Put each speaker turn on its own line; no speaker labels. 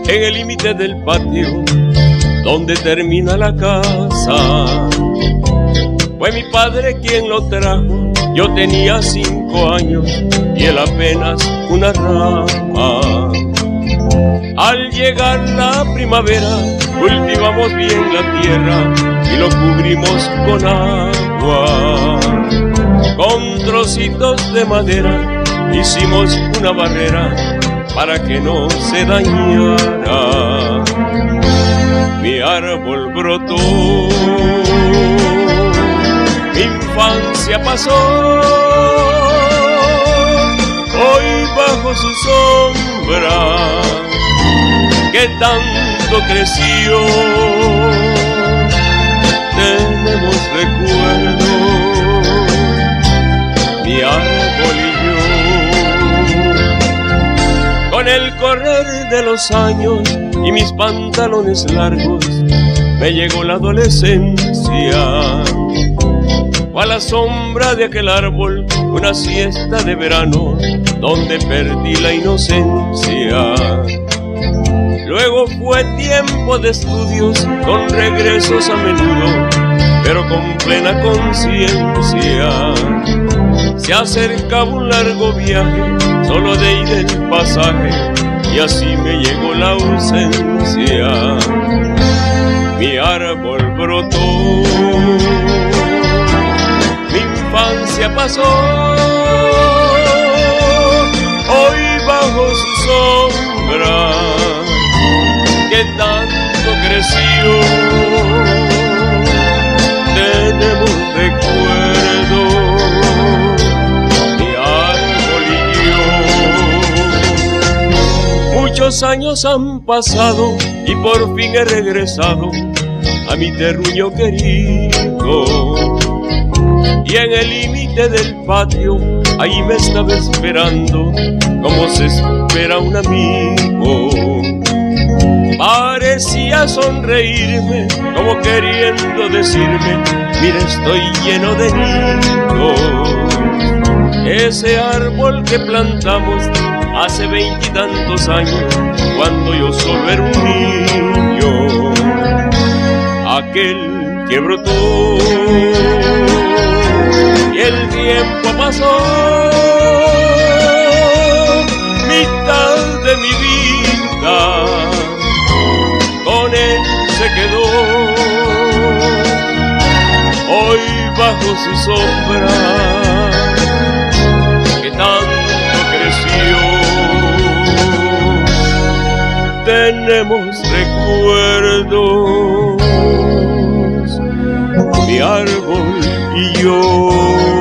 en el límite del patio donde termina la casa. Fue mi padre quien lo trajo, yo tenía 5 años y él apenas una rama. Al llegar la primavera, cultivamos bien la tierra y lo cubrimos con agua. Con trocitos de madera hicimos una barrera para que no se dañara. Mi árbol brotó, mi infancia pasó, hoy bajo su sombra que tanto creció, tenemos recuerdos, mi árbol y yo. Con el correr de los años y mis pantalones largos, me llegó la adolescencia. Fue a la sombra de aquel árbol una siesta de verano, donde perdí la inocencia. Luego fue tiempo de estudios, con regresos a menudo, pero con plena conciencia. Se acercaba un largo viaje, solo de ida el pasaje, y así me llegó la ausencia. Mi árbol brotó, mi infancia pasó, hoy bajo su sombra que tanto creció, tenemos recuerdos, mi árbol y yo. Muchos años han pasado y por fin he regresado a mi terruño querido, y en el límite del patio ahí me estaba esperando como se espera un amigo. Parecía sonreírme como queriendo decirme: mira, estoy lleno de niños. Ese árbol que plantamos hace 20 y tantos años, cuando yo solo era un niño, aquel que brotó, y el tiempo pasó, mitad de mi vida con él se quedó. Hoy bajo su sombra que tanto creció, tenemos recuerdos, mi árbol y yo.